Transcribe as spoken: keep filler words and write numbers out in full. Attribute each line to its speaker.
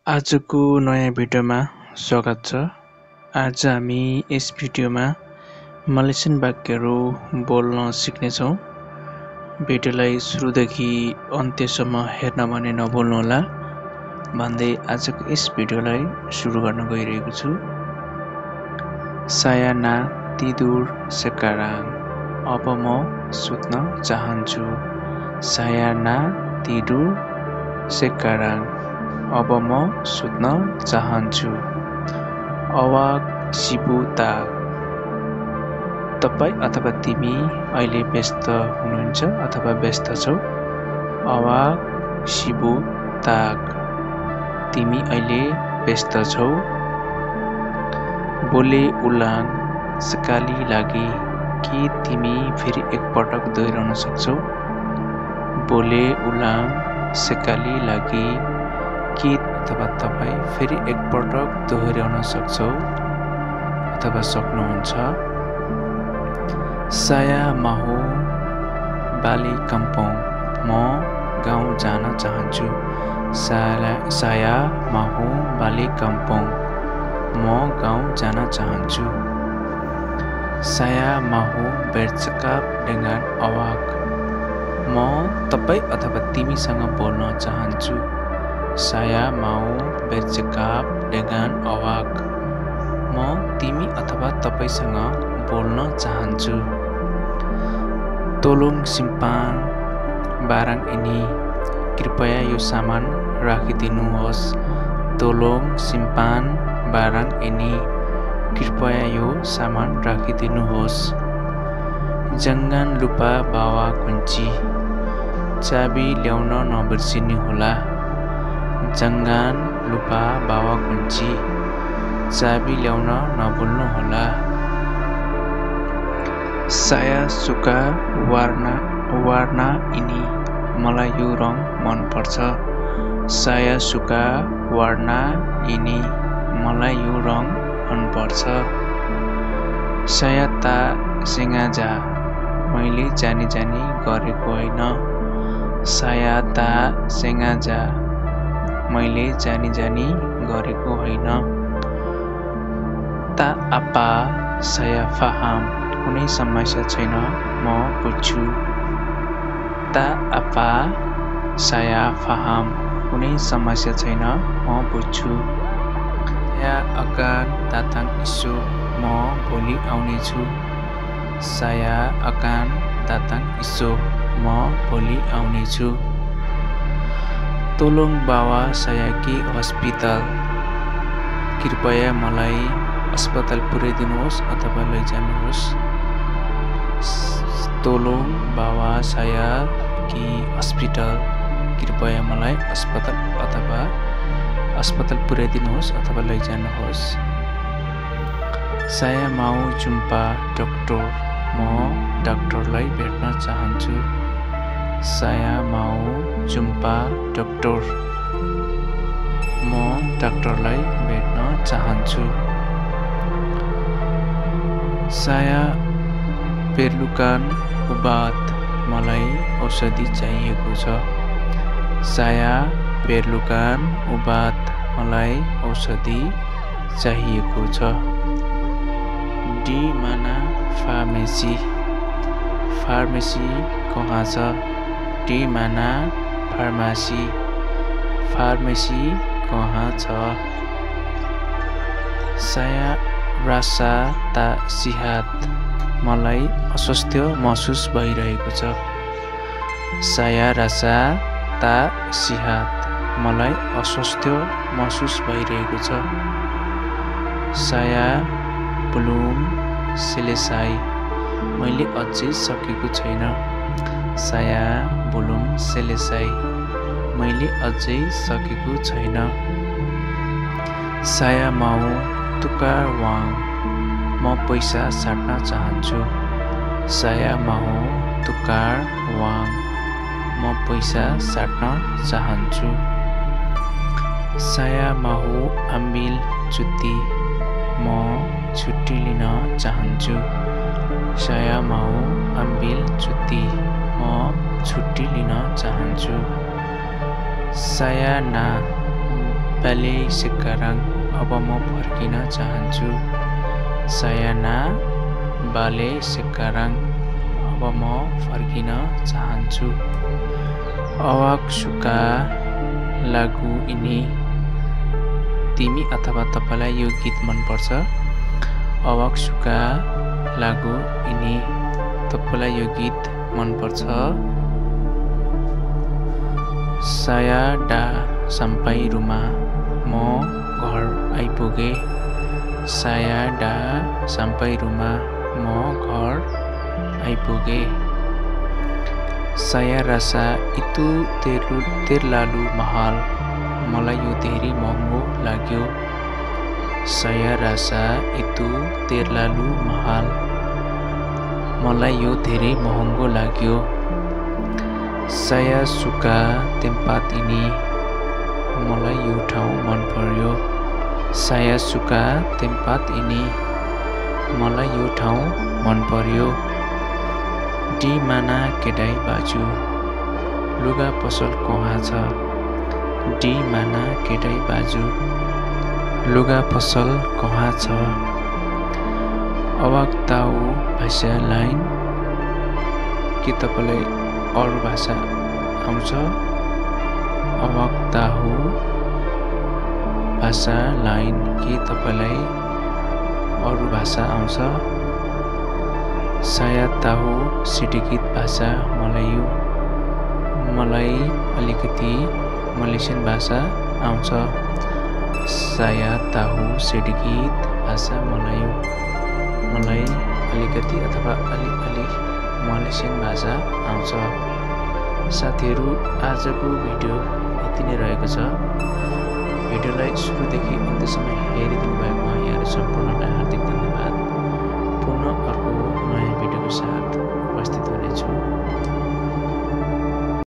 Speaker 1: आजको नयाँ भिडियोमा स्वागत छ। आज हामी यस भिडियोमा मलेसियन वाक्यहरू बोल्न सिक्नेछौँ। भिडियोलाई सुरुदेखि अन्त्यसम्म हेर्न भने नभुल्नुहोला भन्दै आजको यस भिडियोलाई सुरु गर्न गइरहेको छु। Saya na tidur sekarang. अब म सुत्न चाहन्छु। Saya na tidur sekarang. अब म सुत्न चाहन्छु। Awak sibuk tak? तपाई अथवा तिमी अहिले व्यस्त हुनुहुन्छ अथवा व्यस्त छौ। Awak sibuk tak? तिमी अहिले व्यस्त छौ। Boleh ulang sekali lagi? के तिमी फेरि एकपटक दोहोर्याउन सक्छौ? Boleh ulang sekali lagi? के अथवा तपाई फेरि एकपटक दोहोर्याउन सक्छौ अथवा सक्नुहुन्छ। Saya mahu balik kampung. म गाउँ जान चाहन्छु। Saya, saya mahu balik kampung. म गाउँ जान चाहन्छु। Saya mahu bercakap dengan awak. म तपाई अथवा तिमीसँग बोल्न चाहन्छु। Saya mau bercakap dengan awak. म तिमी अथवा तपाईसँग बोल्न चाहन्छु। Tolong simpan barang ini. कृपया यो सामान राखिदिनुहोस्। Tolong simpan barang ini. कृपया यो सामान राखिदिनुहोस्। Jangan lupa bawa kunci. चाबी ल्याउन नबिर्सिनुहोला। Jangan lupa bawa kunci. चाबी ल्याउन नभुल्नुहोला। Saya suka warna warna ini. मलाई यो रङ मन पर्छ। Saya suka warna ini. मलाई यो रङ मन पर्छ। Saya tak sengaja. मैले जानी जानी गरेको होइन। Saya tak sengaja. मैले जानी जानी गरेको होइन। Tak apa, saya faham. कुनै समस्या छैन, म बुझ्छु। Tak apa, saya faham. कुनै समस्या छैन, म बुझ्छु। Saya akan datang esok. म भोलि आउनेछु। Saya akan datang esok. म भोलि आउनेछु। Tolong bawa saya ke hospital. कृपया मलाई अस्पताल पुर्याइदिनुहोस् अथवा लैजानुहोस्। Tolong bawa saya ke hospital. कृपया मलाई अस्पताल अथवा अस्पताल पुर्याइदिनुहोस् अथवा लैजानुहोस्। Saya mau jumpa dokter. म डाक्टरलाई भेट्न चाहन्छु। Saya mau jumpa dokter. म डाक्टरलाई भेट्न चाहन्छु। Saya perlukan obat. मलाई औषधि चाहिएको छ। Saya perlukan obat. मलाई औषधि चाहिएको छ। Di mana farmasi? Farmasi कहाँ छ? Di mana farmasi? Farmasi कहाँ छ? Saya rasa tak sihat. मलाई अस्वस्थ महसुस भइरहेको छ। Saya rasa tak sihat. मलाई अस्वस्थ महसुस भइरहेको छ। Saya belum selesai. मैले अझै सकेको छैन। Saya belum selesai. मैले अझै सकेको छैन। Saya mau tukar uang. म पैसा साट्न चाहन्छु। Saya mau tukar uang. म पैसा साट्न चाहन्छु। Saya mau ambil cuti. म छुट्टी लिन चाहन्छु। Saya mau ambil cuti. म छुट्टी लिन चाहन्छु। Saya nak balik sekarang, अब म फर्किन चाहन्छु. Saya na balik sekarang, अब म फर्किन चाहन्छु. Awak suka lagu ini? तिमी अथवा तपाईलाई यो गीत मन पर्छ? Awak suka lagu ini? तपाईलाई यो गीत मन पर्छ? Saya dah sampai rumah, म घर आइपुगे. Saya dah sampai rumah, म घर आइपुगे. Saya rasa itu terlalu mahal, मलाई यो धेरै महँगो लाग्यो. Saya rasa itu terlalu mahal, मलाई यो धेरै महँगो लाग्यो. Saya suka tempat ini, मलाई यो ठाउँ मन पर्यो. Saya suka tempat ini, मलाई यो ठाउँ मन पर्यो. Di mana kedai baju? लुगा पसल कहाँ छ? Di mana kedai baju? लुगा पसल कहाँ छ? Awak tahu bahasa lain? के तपाईलाई अरु भाषा आउँछ? Awak tahu भाषा लाइन? के तपाईलाई अरु भाषा आउँछ? Saya tahu sedikit bahasa Melayu, मलाई अलिकति मलेसियन भाषा आउँछ. Saya tahu sedikit bahasa Melayu, मलाई अलिकति अथवा अलि-अलि मलेसियन भाषा आउँछ. साथीहरु, आजको भिडियो यति नै रहेको छ. भिडियोलाई सुरुदेखि अन्त्यसम्म हेरिदिनु भएकोमा यहाँहरु सम्पूर्ण